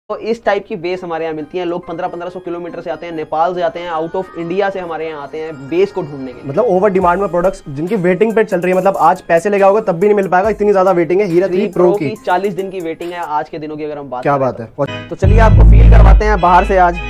तो इस टाइप की बेस हमारे यहाँ मिलती हैं। लोग 1500 किलोमीटर से आते हैं, नेपाल से आते हैं, आउट ऑफ इंडिया से हमारे यहाँ आते हैं बेस को ढूंढने के लिए। मतलब ओवर डिमांड में प्रोडक्ट्स जिनकी वेटिंग पे चल रही है, मतलब आज पैसे लेके आओगे तब भी नहीं मिल पाएगा, इतनी ज्यादा वेटिंग है हीरा 3 प्रो की। 40 दिन की वेटिंग है आज के दिनों की अगर हम बात क्या बात है। तो चलिए आपको फील करवाते हैं बाहर से आज।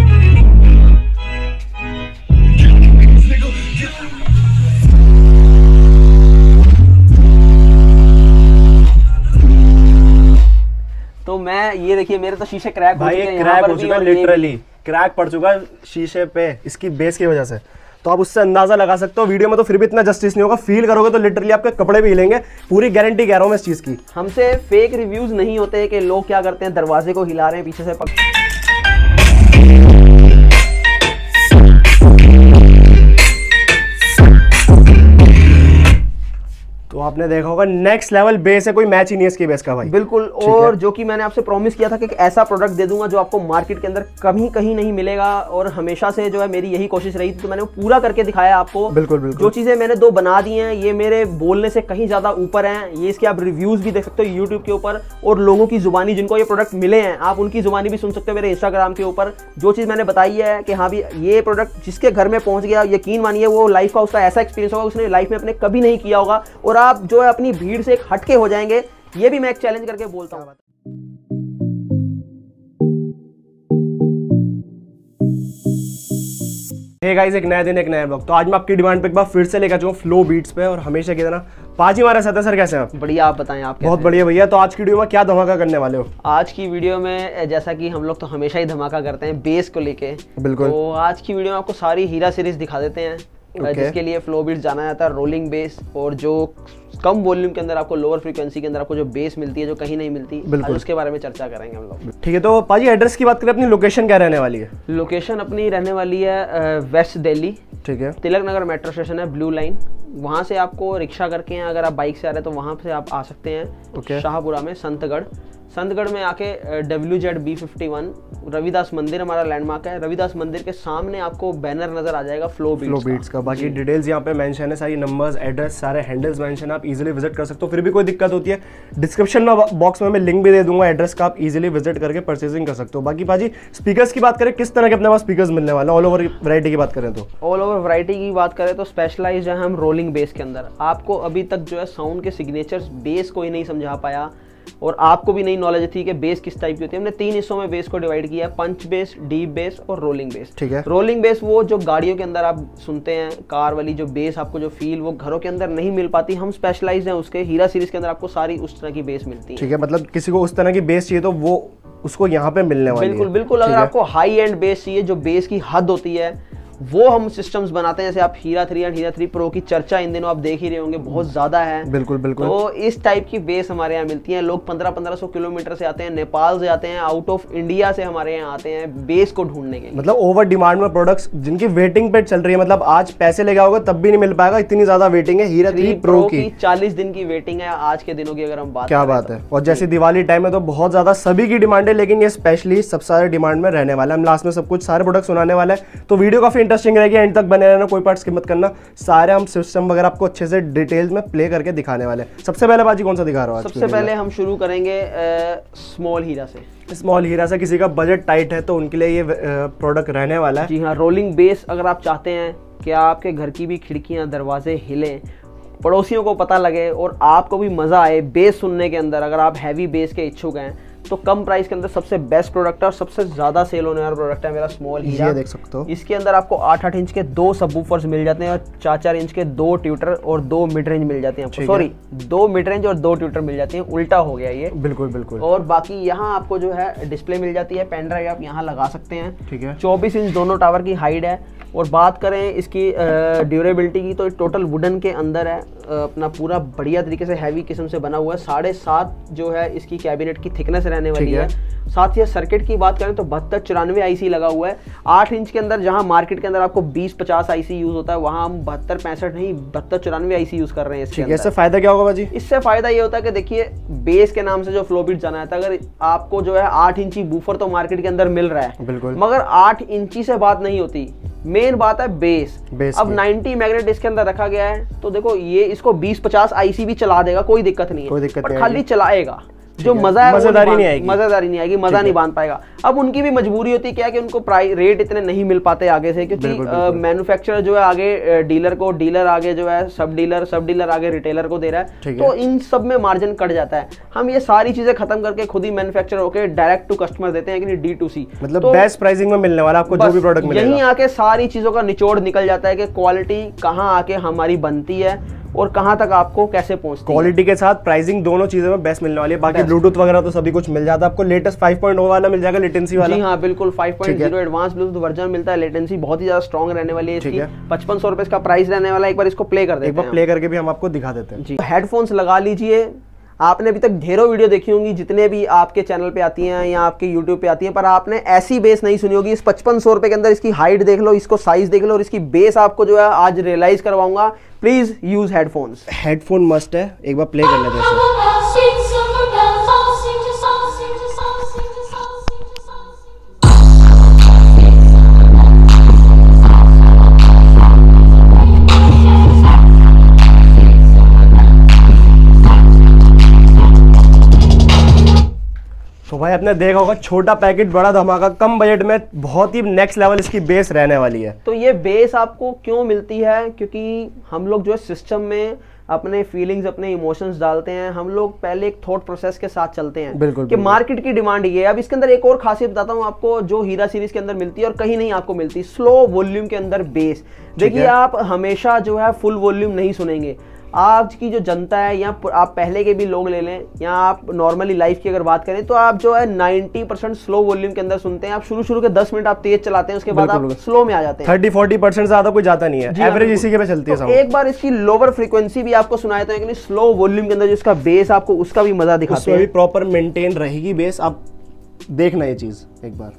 तो मैं ये देखिए मेरे तो शीशे क्रैक भाई क्रैक हो चुका है, लिटरली क्रैक पड़ चुका है शीशे पे इसकी बेस की वजह से। तो आप उससे अंदाजा लगा सकते हो। वीडियो में तो फिर भी इतना जस्टिस नहीं होगा, फील करोगे तो लिटरली आपके कपड़े भी हिलेंगे। पूरी गारंटी कह रहा हूं मैं इस चीज की। हमसे फेक रिव्यूज नहीं होते कि लोग क्या करते हैं दरवाजे को हिला रहे हैं पीछे से तो आपने देखा होगा नेक्स्ट लेवल बेस है, कोई मैच ही नहीं है इसकी बेस का भाई। बिल्कुल। और जो कि मैंने आपसे प्रॉमिस किया था कि एक ऐसा प्रोडक्ट दे दूंगा जो आपको मार्केट के अंदर कहीं नहीं मिलेगा, और हमेशा से जो है मेरी यही कोशिश रही थी, तो मैंने वो पूरा करके दिखाया आपको। बिल्कुल बिल्कुल। जो चीजें मैंने 2 बना दी हैं ये मेरे बोलने से कहीं ज्यादा ऊपर हैं। ये इसके आप रिव्यूज भी देख सकते हो यूट्यूब के ऊपर, और लोगों की जुबानी जिनको ये प्रोडक्ट मिले हैं आप उनकी जुबानी भी सुन सकते हो मेरे इंस्टाग्राम के ऊपर। जो चीज मैंने बताई है कि हाँ भी ये प्रोडक्ट जिसके घर में पहुंच गया, यकीन मानिए वो लाइफ का उसका ऐसा एक्सपीरियंस होगा उसने लाइफ में अपने कभी नहीं किया होगा, और आप जो है अपनी भीड़ से एक हटके हो जाएंगे। ये भी मैं एक चैलेंज करके बोलता हूं। हे गाइस, एक नया दिन एक नया ब्लॉग। तो आज मैं आपकी डिमांड पे एक बार फिर से लेकर चुका हूं फ्लो बीट्स पे, और हमेशा की तरह पाजी हमारे साथ है। सर कैसे हैं आप? बढ़िया, आप बताएं आप कैसे? बहुत बढ़िया भैया। तो आज की वीडियो में क्या धमाका करने वाले हो? आज की वीडियो में जैसा कि हम लोग तो हमेशा ही धमाका करते हैं बेस को लेके। बिल्कुल। तो आज की वीडियो में आपको सारी हीरा सीरीज दिखा देते हैं। जिसके लिए फ्लो बीट्स जाना जाता है, रोलिंग बेस, और जो कम वॉल्यूम के अंदर आपको लोअर फ्रीक्वेंसी के अंदर आपको जो बेस मिलती है जो कहीं नहीं मिलती, आज उसके बारे में चर्चा करेंगे हम लोग। ठीक है। तो पाजी एड्रेस की बात करें, अपनी लोकेशन क्या रहने वाली है? लोकेशन अपनी रहने वाली है वेस्ट दिल्ली। ठीक है। तिलक नगर मेट्रो स्टेशन है, ब्लू लाइन। वहाँ से आपको रिक्शा करके हैं, अगर आप बाइक से आ रहे हैं तो वहाँ से आप आ सकते हैं। शाहपुरा में संतगढ़ में आके WZB51 रविदास मंदिर हमारा लैंडमार्क है। रविदास मंदिर के सामने आपको बैनर नजर आ जाएगा फ्लो बीट्स का। बाकी डिटेल्स यहाँ पे मेंशन है, सारी नंबर्स, एड्रेस, सारे हैंडल्स मेंशन है, आप इजीली विजिट कर सकते हो। फिर भी कोई दिक्कत होती है डिस्क्रिप्शन में बॉक्स में मैं लिंक भी दे दूंगा एड्रेस का, आप इजीली विजिट करके परचेसिंग कर सकते हो। बाकी पाजी स्पीकर्स की बात करें, किस तरह के अपने पास स्पीकर्स मिलने वाले हैं? ऑल ओवर वैरायटी की बात करें तो ऑल ओवर वैरायटी की बात करें तो स्पेशलाइज्ड है हम रोलिंग बेस के अंदर। आपको अभी तक जो है साउंड के सिग्नेचर्स बेस को ही नहीं समझा पाया, और आपको भी नहीं नॉलेज थी कि बेस किस टाइप की होती है। हमने 3 हिस्सों में बेस को डिवाइड किया है, पंच बेस, डीप बेस और रोलिंग बेस। ठीक है। रोलिंग बेस वो जो गाड़ियों के अंदर आप सुनते हैं, कार वाली जो बेस, आपको जो फील वो घरों के अंदर नहीं मिल पाती। हम स्पेशलाइज्ड हैं उसके, हीरा सीरीज के अंदर आपको सारी उस तरह की बेस मिलती है। ठीक है। मतलब किसी को उस तरह की बेस चाहिए तो वो उसको यहाँ पे मिलने वाली है। बिल्कुल बिल्कुल। अगर आपको हाई एंड बेस चाहिए जो बेस की हद होती है, वो हम सिस्टम्स बनाते हैं। जैसे आप हीरा 3 एंड हीरा 3 प्रो की चर्चा इन दिनों आप देख ही रहे होंगे, बहुत ज्यादा है। बिल्कुल बिल्कुल। तो इस टाइप की बेस हमारे यहाँ मिलती है। लोग 1500 किलोमीटर से आते हैं, नेपाल से आते हैं, आउट ऑफ इंडिया से हमारे यहाँ आते हैं बेस को ढूंढने के लिए। मतलब ओवर डिमांड में प्रोडक्ट्स जिनकी वेटिंग पे चल रही है, मतलब आज पैसे लेके आओगे तब भी नहीं मिल पाएगा, इतनी ज्यादा वेटिंग है हीरा 3 प्रो की। 40 दिन की वेटिंग है आज के दिनों की अगर हम बात। क्या बात है। और जैसे दिवाली टाइम है तो बहुत ज्यादा सभी की डिमांड है, लेकिन ये स्पेशली सबसे ज्यादा डिमांड में रहने वाला है। हम लास्ट में सब कुछ सारे प्रोडक्ट सुनाने वाले हैं, तो वीडियो काफी इंटरेस्टिंग रहेगी, एंड तक बने रहना, कोई पार्ट स्किप मत करना। सारे हम सिस्टम वगैरह आपको अच्छे से डिटेल्स में प्ले करके दिखाने वाले हैं। सबसे पहले बाजी कौन सा दिखा रहा हूँ? सबसे पहले हम शुरू करेंगे स्मॉल हीरा से। स्मॉल हीरा से किसी का बजट टाइट है तो उनके लिए ये प्रोडक्ट रहने वाला है। जी हाँ। रोलिंग बेस अगर आप चाहते हैं कि आपके घर की भी खिड़कियां दरवाजे हिले, पड़ोसियों को पता लगे और आपको भी मजा आए बेस सुनने के अंदर, अगर आप हैवी बेस के इच्छुक हैं तो कम प्राइस के अंदर सबसे बेस्ट प्रोडक्ट है और सबसे ज्यादा सेल होने वाला प्रोडक्ट है मेरा स्मॉल हीरा। ये देख सकते हो। इसके अंदर आपको 8-8 इंच के 2 सबवूफर्स मिल जाते हैं, और 4-4 इंच के 2 ट्यूटर और 2 मिड रेंज मिल जाते हैं आपको। सॉरी, 2 मिड रेंज और 2 ट्यूटर मिल जाती हैं, उल्टा हो गया ये। बिल्कुल बिल्कुल। और बाकी यहाँ आपको जो है डिस्प्ले मिल जाती है, पेन ड्राइव आप यहाँ लगा सकते हैं। ठीक है। 24 इंच दोनों टावर की हाइट है। और बात करें इसकी ड्यूरेबिलिटी की तो टोटल वुडन के अंदर है, अपना पूरा बढ़िया तरीके से हैवी किस्म से बना हुआ है। 7.5 जो है इसकी कैबिनेट की थिकनेस रहने वाली है। साथ ही सर्किट की बात करें तो 7294 आईसी लगा हुआ है। 8 इंच के अंदर जहां मार्केट के अंदर आपको 2050 आईसी यूज होता है, वहां हम 7265 नहीं 7294 आईसी यूज कर रहे हैं। इससे फायदा क्या होगा भाजी? इससे फायदा ये होता है कि देखिए बेस के नाम से जो फ्लो बीट जाना है, अगर आपको जो है 8 इंची बूफर तो मार्केट के अंदर मिल रहा है, बिल्कुल, मगर 8 इंची से बात नहीं होती, मेन बात है बेस। अब 90 मैग्नेट इसके अंदर रखा गया है, तो देखो ये इसको 2050 आईसी भी चला देगा, कोई दिक्कत नहीं है, पर खाली चलाएगा। जो मजा है मजेदारी नहीं आएगी, मजा नहीं बांध पाएगा। अब उनकी भी मजबूरी होती है क्या कि उनको रेट इतने नहीं मिल पाते आगे से, क्योंकि मैन्युफैक्चरर जो है आगे डीलर को, डीलर आगे जो है सब डीलर आगे रिटेलर को दे रहा है, तो इन सब में मार्जिन कट जाता है। हम ये सारी चीजें खत्म करके खुद ही मैन्युफैक्चरर होकर डायरेक्ट टू कस्टमर देते हैं कि D2C, मतलब बेस्ट प्राइसिंग में मिलने वाला आपको जो भी प्रोडक्ट मिलेगा। यहीं आके सारी चीजों का निचोड़ निकल जाता है कि क्वालिटी कहाँ आके हमारी बनती है और कहाँ तक आपको कैसे पहुंचती है। क्वालिटी के साथ प्राइसिंग दोनों चीजों में बेस्ट मिलने वाली है। बाकी ब्लूटूथ वगैरह तो सभी कुछ मिल जाता है आपको। लेटेस्ट 5.0 वाला मिल जाएगा, लेटेंसी वाला। जी हाँ बिल्कुल, 5.0 एडवांस ब्लूटूथ वर्जन मिलता है। लेटेंसी बहुत ही ज्यादा स्ट्रॉन्ग रहने वाली है इसकी। 5500 रुपए इसका प्राइस रहने वाला है। एक बार इसको प्ले कर देते हैं, एक बार प्ले करके भी हम आपको दिखा देते हैं। जी, हेडफोन्स लगा लीजिए। आपने अभी तक ढेरों वीडियो देखी होंगी जितने भी आपके चैनल पे आती हैं या आपके यूट्यूब पे आती हैं, पर आपने ऐसी बेस नहीं सुनी होगी। इस 5500 रुपए के अंदर इसकी हाइट देख लो, इसको साइज देख लो और इसकी बेस आपको जो है आज रियलाइज करवाऊंगा। Please use headphones. Headphone must है, एक बार प्ले कर लेते हैं। तो भाई आपने देखा होगा, छोटा पैकेट बड़ा धमाका, कम बजट में बहुत ही नेक्स्ट लेवल इसकी बेस रहने वाली है। तो ये बेस आपको क्यों मिलती है? क्योंकि हम लोग जो है सिस्टम में अपने फीलिंग्स, अपने इमोशंस डालते हैं। हम लोग पहले एक थॉट प्रोसेस के साथ चलते हैं। बिल्कुल, कि मार्केट की डिमांड ये है। अब इसके अंदर एक और खासियत बताता हूँ आपको, जो हीरा सीरीज के अंदर मिलती है और कहीं नहीं आपको मिलती। स्लो वॉल्यूम के अंदर बेस। देखिए, आप हमेशा जो है फुल वॉल्यूम नहीं सुनेंगे। आज की जो जनता है, या आप पहले के भी लोग ले लें, या आप नॉर्मली लाइफ की अगर बात करें, तो आप जो है 90% स्लो वॉल्यूम के अंदर सुनते हैं। आप शुरू के 10 मिनट आप तेज चलाते हैं, उसके बाद आप स्लो में आ जाते हैं। 30-40% ज्यादा कोई जाता नहीं है, एवरेज इसी के पे चलती है। तो एक बार इसकी लोअर फ्रीक्वेंसी भी आपको सुनाए देते हैं कि स्लो वॉल्यूम के अंदर जो इसका बेस आपको उसका भी मजा दिखाते हैं। प्रॉपर मेंटेन रहेगी बेस। आप देखना ये चीज एक बार।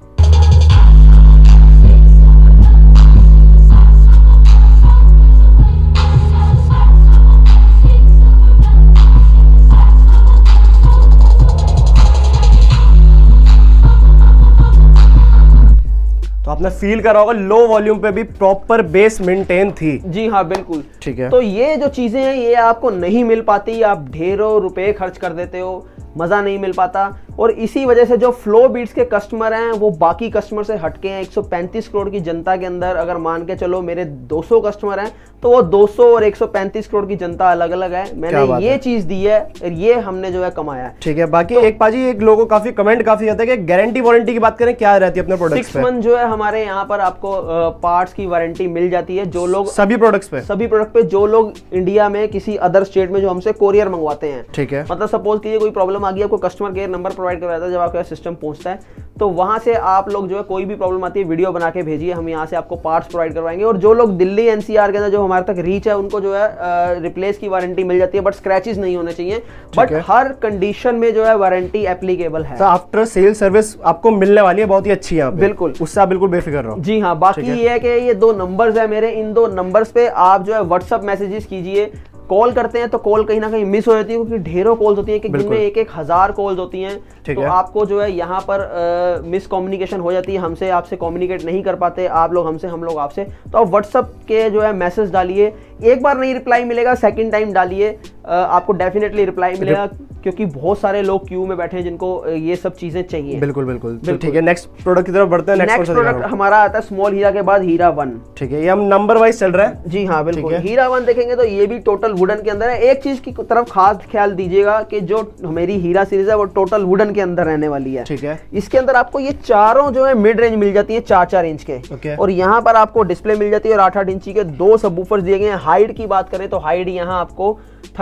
तो आपने फील करा होगा लो वॉल्यूम पे भी प्रॉपर बेस मेंटेन थी। जी हाँ बिल्कुल, ठीक है। तो ये जो चीजें हैं ये आपको नहीं मिल पाती। आप ढेरों रुपए खर्च कर देते हो, मजा नहीं मिल पाता। और इसी वजह से जो फ्लो बीट्स के कस्टमर हैं वो बाकी कस्टमर से हटके हैं। 135 करोड़ की जनता के अंदर अगर मान के चलो मेरे 200 कस्टमर हैं, तो वो 200 और 135 करोड़ की जनता अलग अलग है। मैंने ये चीज दी है और ये हमने जो है कमाया है। ठीक है। बाकी तो, एक पाजी एक लोगों काफी कमेंट काफी आता है कि गारंटी वारंटी की बात करें, क्या रहती है अपने प्रोडक्ट्स पे? 6 मंथ जो है हमारे यहाँ पर आपको पार्ट्स की वारंटी मिल जाती है। जो लोग सभी प्रोडक्ट्स पे जो लोग इंडिया में किसी अदर स्टेट में जो हमसे कोरियर मंगवाते हैं, ठीक है, मतलब सपोज कीजिए कोई प्रॉब्लम आ गई, आपको कस्टमर केयर नंबर प्रोवाइड करवाया था जब आपका सिस्टम पहुंचता है, तो वहां से आप लोग जो है कोई भी प्रॉब्लम आती है वीडियो बना के भेजिए, हम यहाँ से आपको पार्ट्स प्रोवाइड करवाएंगे। और जो लोग दिल्ली एनसीआर के अंदर जो हमारे तक रीच है उनको जो है रिप्लेस की वारंटी मिल जाती है, बट स्क्रैचेस नहीं होने चाहिए। बट हर कंडीशन में जो है वारंटी एप्लीकेबल है। आफ्टर सेल सर्विस आपको मिलने वाली है बहुत ही अच्छी है। बिल्कुल, उससे आप बिल्कुल बेफिक्र रहो। जी हाँ। बाकी ये है कि ये 2 नंबर्स है मेरे, इन 2 नंबर्स पे आप जो है व्हाट्सएप मैसेजेस कीजिए। कॉल करते हैं तो कॉल कहीं ना कहीं मिस हो जाती है, क्योंकि ढेरों कॉल्स होती हैं कि दिन में 1-1 हज़ार कॉल्स होती हैं। तो आपको जो है यहाँ पर मिस कम्युनिकेशन हो जाती है, हमसे आपसे कम्युनिकेट नहीं कर पाते, आप लोग हमसे, हम लोग आपसे। तो आप व्हाट्सएप के जो है मैसेज डालिए। एक बार नहीं रिप्लाई मिलेगा, सेकंड टाइम डालिए, आपको डेफिनेटली रिप्लाई मिलेगा, क्योंकि बहुत सारे लोग क्यू में बैठे हैं जिनको ये सब चीजें चाहिए। बिल्कुल बिल्कुल। तो ठीक है, नेक्स्ट प्रोडक्ट की तरफ बढ़ते हैं। नेक्स्ट प्रोडक्ट हमारा आता है स्मॉल हीरा के बाद हीरा 1। ठीक है, ये हम नंबर वाइज चल रहा है। जी हाँ बिल्कुल। हीरा 1 देखेंगे तो ये भी टोटल वुडन के अंदर है। एक चीज की तरफ खास ख्याल दीजिएगा कि जो मेरी हीरा सीरीज है वो टोटल वुडन के अंदर रहने वाली है। ठीक है। इसके अंदर आपको ये चारों जो है मिड रेंज मिल जाती है 4-4 इंच के। और यहाँ पर आपको डिस्प्ले मिल जाती है और 8-8 इंची के 2 सबवूफर्स दिए गए हैं। हाइट की बात करें तो हाइट यहाँ आपको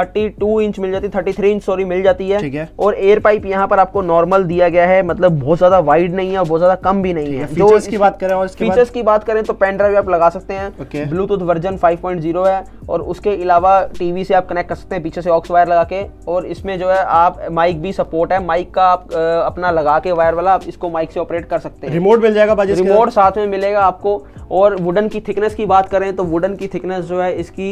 32 इंच मिल जाती है, 33 इंच सॉरी मिल जाती है। ठीक है। और एयर पाइप यहाँ पर आपको नॉर्मल दिया गया है, मतलब बहुत ज्यादा वाइड नहीं है और बहुत ज्यादा कम भी नहीं है। जो फीचर्स की बात करें और फीचर्स की बात करें तो पेन ड्राइव आप लगा सकते हैं। ब्लूटूथ वर्जन 5.0 है और उसके अलावा टीवी से आप कनेक्ट कर सकते हैं पीछे से ऑक्स वायर लगा के। और इसमें जो है आप माइक भी सपोर्ट है, माइक का आप अपना लगा के वायर वाला, आप इसको माइक से ऑपरेट कर सकते हैं। रिमोट मिल जाएगा, रिमोट साथ में मिलेगा आपको। और वुडन की थिकनेस की बात करें तो वुडन की थिकनेस जो है इसकी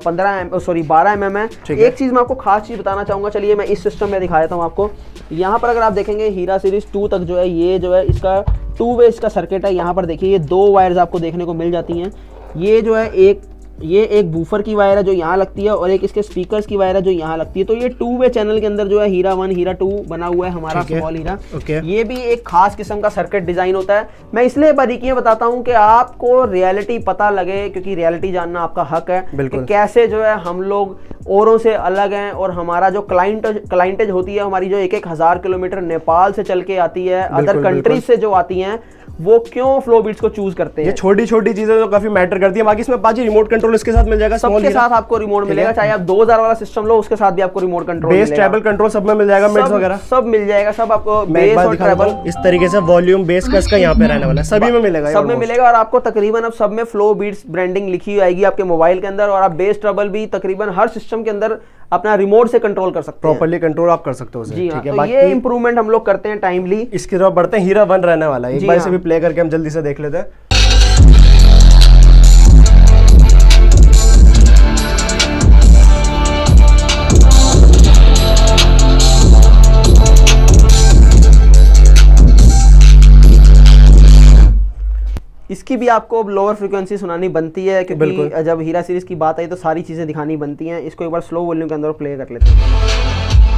12 mm है। एक चीज मैं आपको खास चीज बताना चाहूंगा, चलिए मैं इस सिस्टम में दिखा देता हूँ आपको। यहाँ पर अगर आप देखेंगे हीरा सीरीज 2 तक जो है ये जो है इसका 2 वे इसका सर्किट है। यहाँ पर देखिए ये 2 वायर्स आपको देखने को मिल जाती हैं। ये जो है एक ये एक बूफर की वायर है जो यहाँ लगती है और एक इसके स्पीकर्स की वायर है जो यहाँ लगती है। तो ये 2 वे चैनल के अंदर जो है हीरा 1 हीरा 2 बना हुआ है हमारा स्मॉल हीरा। ये भी एक खास किस्म का सर्किट डिजाइन होता है। मैं इसलिए बारीकियां बताता हूँ कि आपको रियलिटी पता लगे, क्योंकि रियलिटी जानना आपका हक है कि कैसे जो है हम लोग औरों से अलग हैं और हमारा जो क्लाइंटेज होती है हमारी जो 1,000 किलोमीटर नेपाल से चल के आती है, अदर कंट्रीज से जो आती हैं, वो क्यों फ्लो बीट्स को चूज करते हैं। ये छोटी छोटी चीजें जो काफी मैटर करती है। बाकी इसमें पाजी रिमोट कंट्रोल इसके साथ मिल जाएगा, सबके साथ आपको रिमोट मिलेगा, चाहे आप 2000 वाला सिस्टम लो उसके साथ भी आपको remote control bass treble control सब में मिल जाएगा, मिड्स वगैरह सब मिल जाएगा, सब आपको बेस और ट्रैवल इस तरीके से वॉल्यूम बेस का इसका यहाँ पे रहने वाला है, सभी में मिलेगा, सब में मिलेगा। और आपको तकरीबन अब सब में फ्लो बीट्स ब्रांडिंग लिखी आएगी आपके मोबाइल के अंदर, और आप बेस ट्रबल भी तकरीबन हर सिस्टम के अंदर अपना रिमोट से कंट्रोल कर सकते हैं, प्रॉपर्ली कंट्रोल आप कर सकते हो उसे। जी हाँ, तो ये इंप्रूवमेंट हम लोग करते हैं टाइमली। इसकी तरफ बढ़ते हैं, हीरा 1 रहने वाला है, एक बार से भी प्ले करके हम जल्दी से देख लेते हैं। इसकी भी आपको लोअर फ्रीक्वेंसी सुनानी बनती है, क्योंकि जब हीरा सीरीज की बात आई तो सारी चीजें दिखानी बनती हैं। इसको एक बार स्लो वॉल्यूम के अंदर प्ले कर लेते हैं।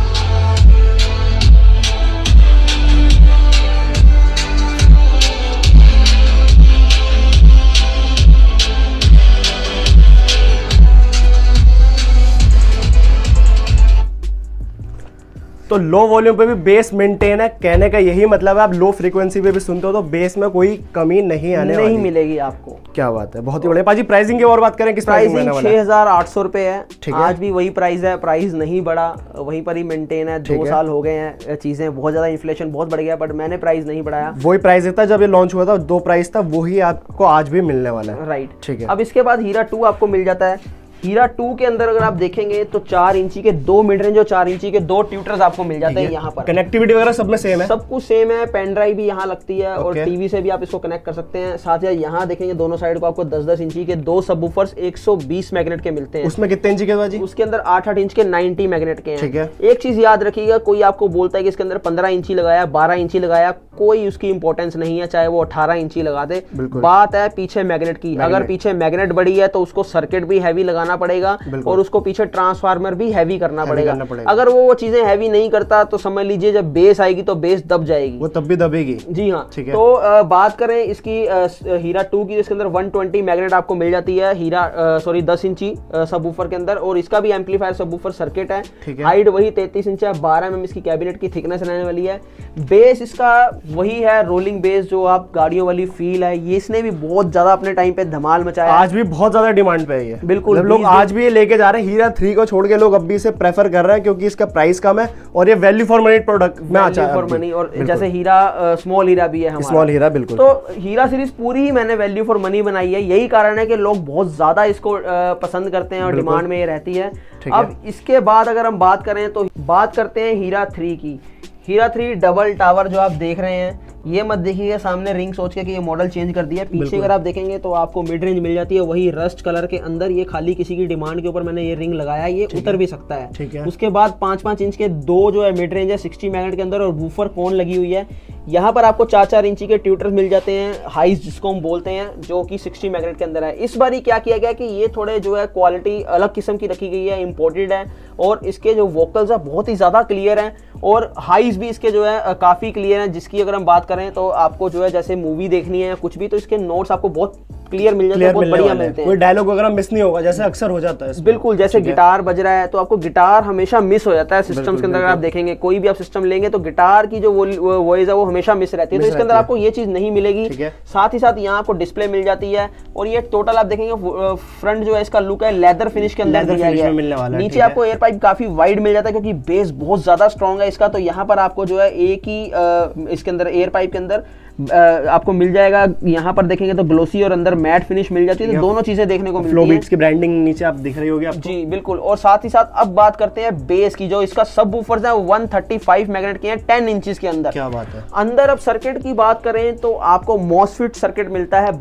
तो लो वॉल्यूम पे भी बेस मेंटेन है, कहने का यही मतलब है। आप लो फ्रीक्वेंसी पे भी सुनते हो तो बेस में कोई कमी नहीं आने वाली, नहीं मिलेगी आपको। क्या बात है, बहुत ही बढ़िया। पाजी प्राइसिंग की और बात करें, किस प्राइसिंग 6,800 रुपए है, आज भी वही प्राइस है, प्राइस नहीं बढ़ा, वहीं पर ही मेंटेन है। 2 साल हो गए हैं, चीजें बहुत ज्यादा इन्फ्लेशन बहुत बढ़ गया, बट मैंने प्राइस नहीं बढ़ाया, वही प्राइस था जब ये लॉन्च हुआ था, 2 प्राइस था, वही आपको आज भी मिलने वाला है। राइट, ठीक है। अब इसके बाद हीरा 2 आपको मिल जाता है। हीरा 2 के अंदर अगर आप देखेंगे तो 4 इंची के 2 मिड रेंज और 4 इंची के 2 ट्यूटर्स आपको मिल जाते हैं। यहाँ पर कनेक्टिविटी वगैरह सब में सेम है, सब कुछ सेम है। पेन ड्राइव भी यहाँ लगती है और टीवी से भी आप इसको कनेक्ट कर सकते हैं। साथ ही यहाँ देखेंगे दोनों साइड को आपको 10-10 इंची के 2 सबवूफर्स 120 मैग्नेट के मिलते हैं। उसमें कितने इंची के बाजी? उसके अंदर 8-8 इंच के 90 मैग्नेट के हैं। ठीक है। एक चीज याद रखिएगा, कोई आपको बोलता है कि इसके अंदर 15 इंची लगाया, 12 इंची लगाया, कोई उसकी इंपॉर्टेंस नहीं है, चाहे वो 18 इंची लगा दे। बात है पीछे मैग्नेट की, अगर पीछे मैग्नेट बड़ी है तो उसको सर्किट भी हैवी लगाना पड़ेगा और उसको पीछे ट्रांसफार्मर भी हैवी करना पड़ेगा। अगर वो चीजें हैवी नहीं करता तो समझ लीजिए जब बेस आएगी तो बेस दब जाएगी, वो तब भी दबेगी। जी हाँ। तो बात करें इसकी हीरा 2 की, इसके अंदर 120 मैग्नेट आपको मिल जाती है, हीरा 10 इंची सबवूफर के अंदर, और इसका भी एम्पलीफायर सबवूफर सर्किट है। हाइट वही 33 इंच है, 12 mm इसकी कैबिनेट की थिकनेस रहने वाली है। बेस इसका वही है, रोलिंग बेस जो आप गाड़ियों वाली फील है, ये इसने भी बहुत ज्यादा अपने टाइम पे धमाल मचाया, आज भी बहुत ज्यादा डिमांड पे है। बिल्कुल, लोग आज भी लेके जा रहे हैं। हीरा 3 को छोड़ के लोग अब भी इसे प्रेफर कर रहे हैं क्योंकि इसका प्राइस कम है और ये वैल्यू फॉर मनी प्रोडक्ट में आता है। फॉर मनी, और जैसे हीरा स्मॉल हीरा भी है हमारा, स्मॉल हीरा, बिल्कुल। तो हीरा सीरीज पूरी ही मैंने वैल्यू फॉर मनी बनाई है, यही कारण है कि लोग बहुत ज्यादा इसको पसंद करते हैं और डिमांड में ये रहती है। अब इसके बाद अगर हम बात करें तो बात करते हैं हीरा 3 की। हीरा 3 डबल टावर जो आप देख रहे हैं, ये मत देखिएगा सामने रिंग सोच के कि ये मॉडल चेंज कर दिया है। पीछे अगर आप देखेंगे तो आपको मिड रेंज मिल जाती है, वही रस्ट कलर के अंदर। ये खाली किसी की डिमांड के ऊपर मैंने ये रिंग लगाया, ये उतर भी सकता है। उसके बाद 5-5 इंच के 2 जो है मिड रेंज है 60 मैग्नेट के अंदर, और वूफर कोन लगी हुई है। यहाँ पर आपको 4-4 इंची के ट्यूटर्स मिल जाते हैं, हाइज जिसको हम बोलते हैं, जो कि 60 मैग्नेट के अंदर है। इस बार ही क्या किया गया कि ये थोड़े जो है क्वालिटी अलग किस्म की रखी गई है, इंपोर्टेड है, और इसके जो वोकल्स है बहुत ही ज्यादा क्लियर हैं, और हाइज भी इसके जो है काफी क्लियर हैं, जिसकी अगर हम बात करें तो आपको जो है जैसे मूवी देखनी है कुछ भी, तो इसके नोट्स आपको बहुत क्लियर मिल जाते हैं, बहुत बढ़िया मिलते हैं। कोई डायलॉग वगैरह मिस नहीं होगा, जैसे अक्सर हो जाता है। बिल्कुल, जैसे गिटार बज रहा है तो आपको गिटार हमेशा मिस हो जाता है सिस्टम्स के अंदर। अगर आप देखेंगे कोई भी आप सिस्टम लेंगे तो गिटार की जो वॉइस है वो हमेशा मिस रहती है, तो इसके अंदर आपको ये चीज नहीं मिलेगी। साथ ही साथ यहाँ आपको डिस्प्ले मिल जाती है, और ये टोटल आप देखेंगे फ्रंट जो है इसका लुक है लेदर फिनिश के अंदर दिया गया है। नीचे आपको एयर पाइप काफी वाइड मिल जाता है क्योंकि बेस बहुत ज्यादा स्ट्रॉन्ग है इसका, तो यहाँ पर आपको जो है एक ही इसके अंदर एयर पाइप के अंदर आपको मिल जाएगा। यहाँ पर देखेंगे तो ग्लोसी और अंदर मैट फिनिश मिल जाती है, तो दोनों चीजें देखने को मिलती है। फ्लो बीट्स की ब्रांडिंग नीचे आप दिख रही होगी आपको। जी बिल्कुल, और साथ ही साथ अब बात करते हैं बेस की। जो इसका सबवूफर्स है 135 मैग्नेट के हैं 10 इंचेस के अंदर। क्या बात है। अंदर अब सर्किट की बात करें तो आपको मॉसफेट सर्किट मिलता है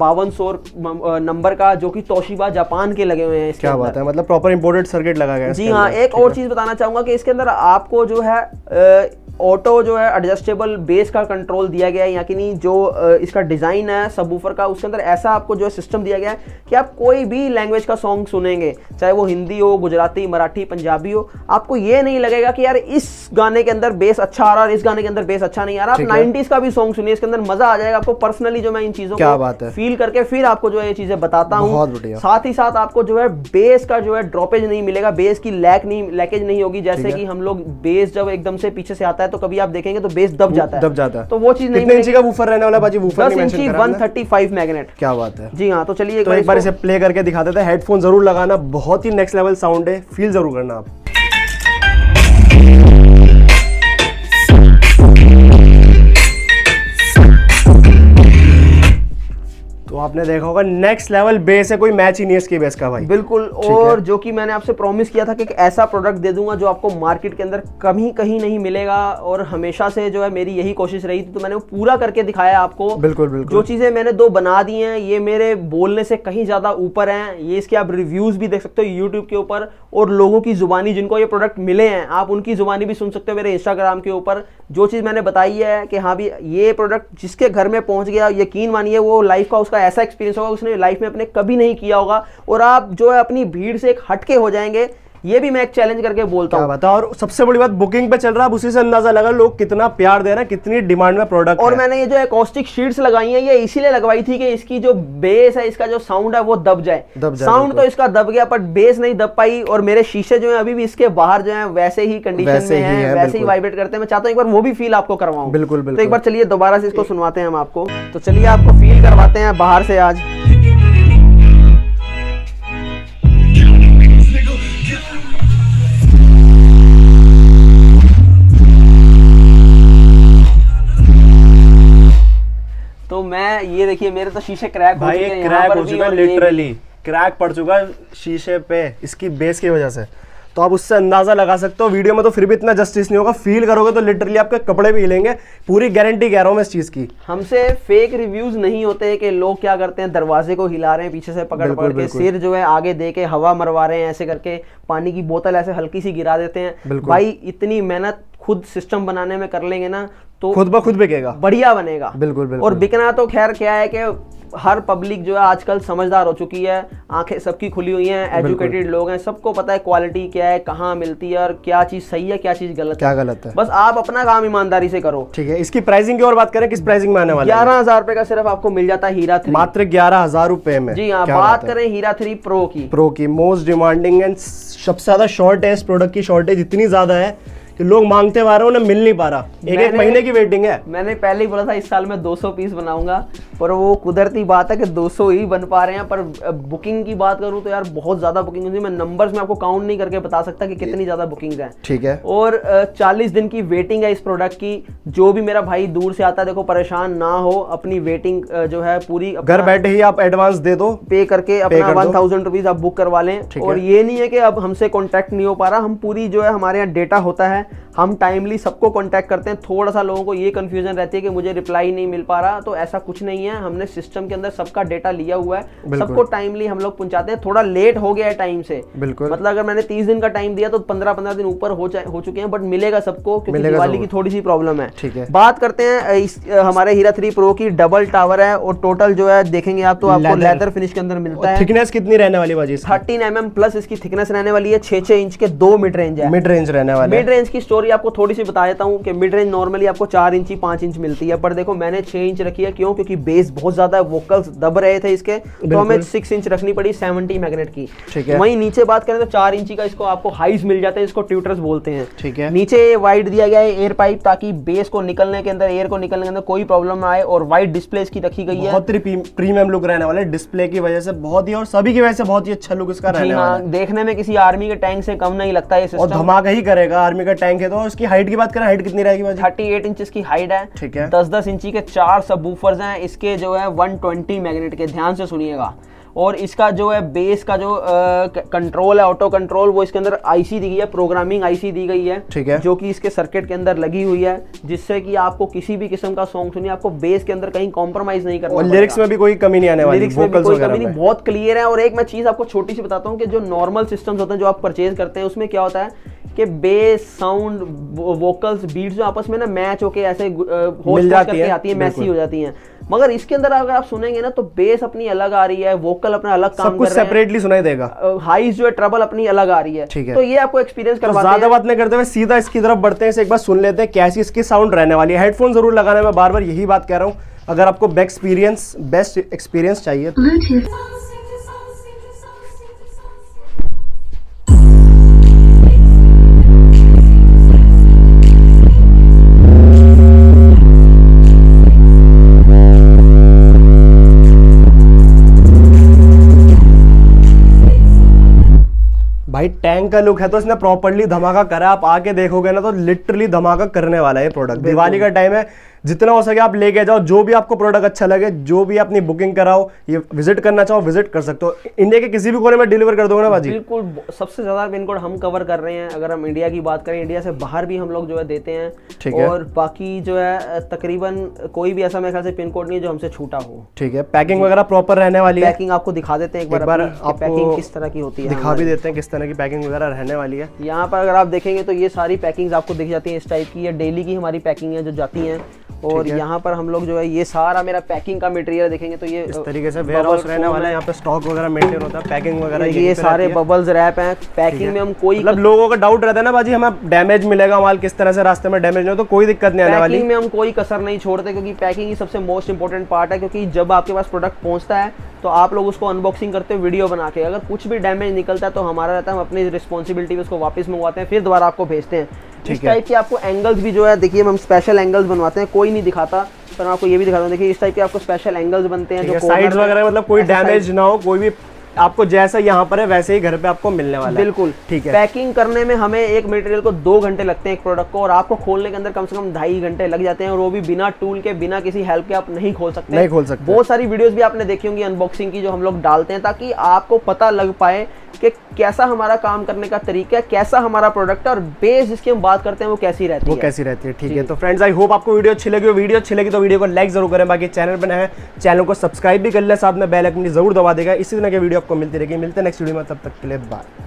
5200 नंबर का, जो कि तोशिबा जापान के लगे हुए हैं। क्या बात है, मतलब प्रॉपर इंपोर्टेड सर्किट लगा गया है। जी हाँ, एक और चीज बताना चाहूंगा कि इसके अंदर आपको जो है ऑटो जो है एडजस्टेबल बेस का कंट्रोल दिया गया है, या कि नहीं जो इसका डिज़ाइन है सबवूफर का, उसके अंदर ऐसा आपको जो है सिस्टम दिया गया है कि आप कोई भी लैंग्वेज का सॉन्ग सुनेंगे, चाहे वो हिंदी हो, गुजराती, मराठी, पंजाबी हो, आपको ये नहीं लगेगा कि यार इस गाने के अंदर बेस अच्छा आ रहा है और इस गाने के अंदर बेस अच्छा नहीं आ रहा। आप 90s का भी सॉन्ग सुनिए, इसके अंदर मजा आ जाएगा आपको। पर्सनली जो मैं इन चीज़ों को फील करके फिर आपको जो है ये चीज़ें बताता हूँ। साथ ही साथ आपको जो है बेस का जो है ड्रॉपेज नहीं मिलेगा, बेस की लैकेज नहीं होगी। जैसे कि हम लोग बेस जब एकदम से पीछे से आता है तो कभी आप देखेंगे तो बेस दब जाता है, तो वो चीज नहीं। कितने इंची का वूफर रहने वाला बाजी? वूफर 10 इंची 135 मैग्नेट। क्या बात है जी हाँ। तो चलिए एक बार इसे प्ले करके दिखा देते हैं। हेडफोन जरूर लगाना, बहुत ही नेक्स्ट लेवल साउंड है, फील जरूर करना आप। तो आपने देखा होगा नेक्स्ट लेवल बेस है, कोई मैच ही नहीं है इसकी बेस का भाई। बिल्कुल। और जो कि मैंने आपसे प्रॉमिस किया था कि एक ऐसा प्रोडक्ट दे दूंगा जो आपको मार्केट के अंदर कहीं नहीं मिलेगा, और हमेशा से जो है मेरी यही कोशिश रही थी, तो मैंने वो पूरा करके दिखाया आपको। बिल्कुल बिल्कुल। जो चीजें मैंने 2 बना दी हैं, ये मेरे बोलने से कहीं ज्यादा ऊपर हैं। ये इसके आप रिव्यूज भी देख सकते हो यूट्यूब के ऊपर, और लोगों की जुबानी जिनको ये प्रोडक्ट मिले हैं, आप उनकी जुबानी भी सुन सकते हो मेरे इंस्टाग्राम के ऊपर। जो चीज मैंने बताई है कि हाँ भी ये प्रोडक्ट जिसके घर में पहुंच गया, यकीन मानिए वो लाइफ का उसका ऐसा एक्सपीरियंस होगा उसने लाइफ में अपने कभी नहीं किया होगा, और आप जो है अपनी भीड़ से एक हटके हो जाएंगे। ये भी मैं एक चैलेंज करके बोलता हूँ। और सबसे बड़ी बात, बुकिंग पे चल रहा है, उसी से अंदाजा लगा लोग कितना प्यार दे रहे हैं, कितनी डिमांड में प्रोडक्ट। और मैंने ये जो एकॉस्टिक शीट्स लगाई हैं, ये इसीलिए लगवाई थी कि इसकी जो बेस है, इसका जो साउंड है वो दब जाए। साउंड तो इसका दब गया, पर बेस नहीं दब पाई। और मेरे शीशे जो है अभी भी इसके बाहर जो है वैसे ही कंडीशन में है, वैसे ही वाइब्रेट करते हैं। मैं चाहता हूँ एक बार वो भी फील आपको करवाऊं। बिल्कुल। तो एक बार चलिए दोबारा से इसको सुनवाते हैं हम आपको। तो चलिए आपको फील करवाते हैं बाहर से आज। तो मैं ये देखिए मेरे तो शीशे क्रैक हो चुके हैं, क्रैक हो चुका है, लिटरली क्रैक पड़ चुका है शीशे पे इसकी बेस की वजह से। तो आप उससे अंदाजा लगा सकते हो। वीडियो में तो फिर भी इतना जस्टिस नहीं होगा, फील करोगे तो लिटरली आपके कपड़े भी हिलेंगे। पूरी गारंटी कह रहा हूं मैं इस चीज की। हमसे फेक रिव्यूज नहीं होते कि लोग क्या करते हैं, दरवाजे को हिला रहे हैं पीछे से पकड़ के, सिर जो है आगे दे के हवा मरवा रहे हैं, ऐसे करके पानी की बोतल ऐसे हल्की सी गिरा देते हैं। भाई इतनी मेहनत खुद सिस्टम बनाने में कर लेंगे ना तो खुद ब खुद बिकेगा, बढ़िया बनेगा। बिल्कुल। और बिकना तो खैर क्या है कि हर पब्लिक जो है आजकल समझदार हो चुकी है, आंखें सबकी खुली हुई हैं, एजुकेटेड लोग हैं, सबको पता है क्वालिटी क्या है, कहाँ मिलती है, और क्या चीज सही है, क्या चीज गलत है। बस आप अपना काम ईमानदारी से करो। ठीक है। इसकी प्राइसिंग की और बात करें, किस प्राइसिंग में आने वाला है? 11,000 रुपए का सिर्फ आपको मिल जाता है हीरा 3, मात्र 11,000 रुपए में। जी हाँ। बात करें हीरा 3 प्रो की मोस्ट डिमांडिंग एंड सबसे ज्यादा शॉर्ट है। इस प्रोडक्ट की शॉर्टेज इतनी ज्यादा है कि लोग मांगते आ रहे हैं, उन्हें मिल नहीं पा रहा। एक महीने की वेटिंग है। मैंने पहले ही बोला था इस साल में 200 पीस बनाऊंगा, पर वो कुदरती बात है कि 200 ही बन पा रहे हैं। पर बुकिंग की बात करूं तो यार बहुत ज्यादा बुकिंग होती है। मैं नंबर्स में आपको काउंट नहीं करके बता सकता कि कितनी ज्यादा बुकिंग्स हैं। ठीक है। और 40 दिन की वेटिंग है इस प्रोडक्ट की। जो भी मेरा भाई दूर से आता है, देखो परेशान ना हो, अपनी वेटिंग जो है पूरी घर बैठे ही आप एडवांस दे दो, पे करके अपना 1000 रुपीज आप बुक करवा लें। और ये नहीं है कि अब हमसे कॉन्टैक्ट नहीं हो पा रहा, हम पूरी जो है हमारे यहाँ डेटा होता है, हम टाइमली सबको कांटेक्ट करते हैं। थोड़ा सा लोगों को ये कंफ्यूजन रहती है कि मुझे रिप्लाई नहीं मिल पा रहा, तो ऐसा कुछ नहीं है। हमने सिस्टम के अंदर सबका डेटा लिया हुआ है, सबको टाइमली हम लोग पहुंचाते हैं। थोड़ा लेट हो गया है टाइम से, बिल्कुल। मतलब अगर मैंने 30 दिन का टाइम दिया तो 15-15 दिन ऊपर हो चुके हैं, बट मिलेगा सबको, क्योंकि दिवाली की थोड़ी सी प्रॉब्लम है। ठीक है। बात करते हैं हमारे हीरा 3 प्रो की। डबल टावर है, और टोटल जो है देखेंगे आप तो आपको लेदर फिनिश के अंदर मिलता है। थिकनेस कितनी रहने वाली बाजी? 13 mm प्लस इसकी थिकनेस रहने वाली है। 6 इंच के 2 मिड रेंज है। मिड रेंज रहने वाले। मिड रेंज की स्टोरी आपको थोड़ी सी बता देता हूँ कि मिड रेंज नॉर्मली आपको 4 इंच 5 इंच मिलती है, पर देखो मैंने 6 इंच रखी है। क्यों? क्योंकि बेस बहुत ज्यादा है, वोकल्स दब रहे थे इसके, तो हमें 6 इंच रखनी पड़ी 70 मैग्नेट की। ठीक है। वहीं नीचे बात करें तो 4 इंची का इसको आपको हाइज मिल जाते हैं, इसको ट्यूटर्स बोलते हैं। ठीक है। नीचे वाइड दिया गया है एयर पाइप, ताकि बेस को निकलने के अंदर, एयर को निकलने के अंदर कोई प्रॉब्लम ना आए। और वाइड डिस्प्ले की रखी गई है, बहुत प्रीमियम लुक रहने वाला है डिस्प्ले की वजह से, बहुत ही, और सभी की वजह से बहुत ही अच्छा लुक इसका रहने वाला है। देखने में किसी आर्मी के टैंक से कम नहीं लगता है, और धमाका ही करेगा। आर्मी का टैंक है। तो उसकी हाइट की बात करें, हाइट कितनी रहेगी? 38 इंचेस की हाइट है। ठीक है। 10-10 इंची के 4 सबवूफर्स हैं इसके, जो है 120 मैग्नेट के, ध्यान से सुनिएगा। और इसका जो है बेस का जो कंट्रोल है, ऑटो कंट्रोल, वो इसके अंदर आईसी दी गई है, प्रोग्रामिंग आईसी दी गई है। ठीक है। जो कि इसके सर्किट के अंदर लगी हुई है, जिससे कि आपको किसी भी किस्म का सॉन्ग सुनिए, आपको बेस के अंदर कहीं कॉम्प्रोमाइज नहीं करना। और लिरिक्स में भी कोई कमी नहीं आने वाली, लिरिक्स में भी कोई कमी नहीं, बहुत क्लियर है। और एक मैं चीज आपको छोटी सी बताता हूँ कि जो नॉर्मल सिस्टम्स होते हैं जो आप परचेज करते हैं, उसमें क्या होता है कि बेस, साउंड, वोकल्स, बीट्स जो आपस में ना मैच होके ऐसे मिल जाती है, आती है, मैसी हो जाती हैं। मगर इसके अंदर अगर आप सुनेंगे ना तो बेस अपनी अलग आ रही है, वोकल अपना अलग काम कर रहे हैं, सब कुछ सेपरेटली सुनाई देगा, हाइज जो है ट्रबल अपनी अलग आ रही है। ठीक है, तो ये आपको एक्सपीरियंस करवाते हैं। ज्यादा बात नहीं करते हुए सीधा इसकी तरफ बढ़ते हैं, एक बार सुन लेते हैं कैसी इसकी साउंड रहने वाली है। हेडफोन जरूर लगाना है, मैं बार बार यही बात कह रहा हूँ, अगर आपको बेस्ट एक्सपीरियंस चाहिए। भाई टैंक का लुक है तो इसने प्रॉपर्ली धमाका करा, आप आके देखोगे ना तो लिटरली धमाका करने वाला है ये प्रोडक्ट। दिवाली का टाइम है, जितना हो सके आप लेके जाओ, जो भी आपको प्रोडक्ट अच्छा लगे, जो भी अपनी बुकिंग कराओ, ये विजिट करना चाहो विजिट कर सकते हो। इंडिया के किसी भी कोने में डिलीवर कर दोगे ना बाजी? बिल्कुल, सबसे ज्यादा पिन कोड हम कवर कर रहे हैं। अगर हम इंडिया की बात करें, इंडिया से बाहर भी हम लोग जो है देते हैं। ठीक है, और बाकी जो है तकरीबन कोई भी ऐसा मेरे ख्याल से पिन कोड नहीं है जो हमसे छूटा हो। ठीक है, पैकिंग वगैरह प्रॉपर रहने वाली है? पैकिंग आपको दिखा देते हैं एक बार पैकिंग किस तरह की होती है, दिखा भी देते हैं किस तरह की पैकिंग वगैरह रहने वाली है। यहाँ पर अगर आप देखेंगे तो ये सारी पैकिंग आपको दिख जाती है इस टाइप की। ये डेली की हमारी पैकिंग है जो जाती है। और यहाँ पर हम लोग जो है ये सारा मेरा पैकिंग का मटेरियल देखेंगे तो ये इस तरीके से वेयर हाउस रहने वाला है, यहाँ पे स्टॉक वगैरह मेंटेन होता है, पैकिंग वगैरह ये सारे बबल्स रैप हैं। पैकिंग में हम कोई मतलब लोगों का डाउट रहता है ना बाजी हमें डैमेज मिलेगा माल, किस तरह से रास्ते में डैमेज नहीं हो, तो कोई दिक्कत नहीं आने वाली। पैकिंग में हम कोई कसर नहीं छोड़ते, क्योंकि पैकिंग ही सबसे मोस्ट इंपॉर्टेंट पार्ट है। क्योंकि जब आपके पास प्रोडक्ट पहुंचता है तो आप लोग उसको अनबॉक्सिंग करते हो वीडियो बना के, अगर कुछ भी डैमेज निकलता है तो हमारा रहता है हम अपनी रिस्पॉन्सिबिलिटी पे उसको वापस मंगवाते हैं, फिर दोबारा आपको भेजते हैं। इस टाइप की आपको एंगल्स भी जो है देखिए हम स्पेशल एंगल्स बनवाते हैं, कोई नहीं दिखाता पर मैं आपको ये भी दिखाता हूँ। देखिए इस टाइप के आपको स्पेशल एंगल्स बनते हैं जो साइड्स वगैरह, मतलब कोई डैमेज ना हो, कोई भी आपको जैसा यहाँ पर है वैसे ही घर पे आपको मिलने वाला है। बिल्कुल, ठीक है। पैकिंग करने में हमें एक मटेरियल को 2 घंटे लगते हैं एक प्रोडक्ट को, और आपको खोलने के अंदर कम से कम 2.5 घंटे लग जाते हैं, और वो भी बिना टूल के, बिना किसी हेल्प के आप नहीं खोल सकते। बहुत सारी वीडियोस भी आपने देखी होंगी अनबॉक्सिंग की जो हम लोग डालते हैं, ताकि आपको पता लग पाए कि कैसा हमारा काम करने का तरीका है, कैसा हमारा प्रोडक्ट है, और बेस जिसकी हम बात करते हैं वो कैसी रहती है। ठीक है, तो फ्रेंड्स आई होप आपको वीडियो अच्छी लगी। वीडियो अच्छी लगी तो वीडियो को लाइक जरूर करें, बाकी चैनल पर नए हैं चैनल को सब्सक्राइब भी कर ले, साथ में बेल आइकन जरूर दबा देगा। इसी तरह की वीडियो आपको मिलती रहेगी। मिलते हैं नेक्स्ट वीडियो में, तब तक के लिए बाय।